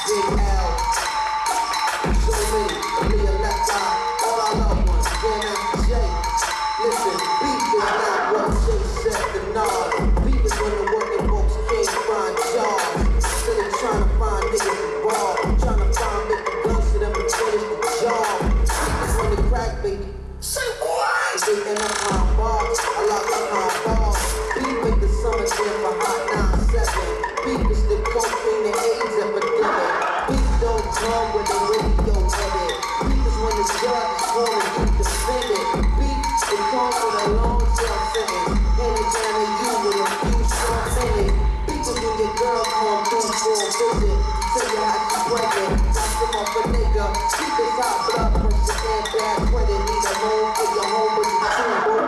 Big L. So many, be a left eye, all our loved ones, JAM2023. Listen, beef is not what Jay said to nod. Beef is when the working folks can't find jobs. Instead of trying to find niggas involved, trying to find making guns to them to finish the job. Beef is when the crack baby. Say what? They end up behind bars, I lock behind bars. Beef make the summer jam for hot 9-7. Beef is the cocaine and AIDS epidemic. Beef don't come with the radio headed. Beef is when the judge is calling you defendant. Beef, it comes with a long jail sentence. Handed down to you with a few short minutes. Beef is when your girl come through for a visit. Tell you how she pregnant, knock them off a nigga. Beef is hot blood pressure and bad credit. Need a home for your home, but you too.